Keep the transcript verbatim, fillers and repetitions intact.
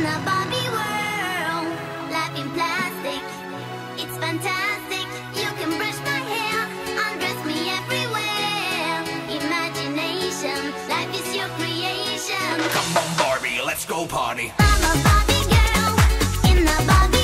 a Barbie world, life in plastic, it's fantastic. You can brush my hair, undress me everywhere. Imagination, life is your creation. Come on, Barbie, let's go party. I'm a Barbie girl in a Barbie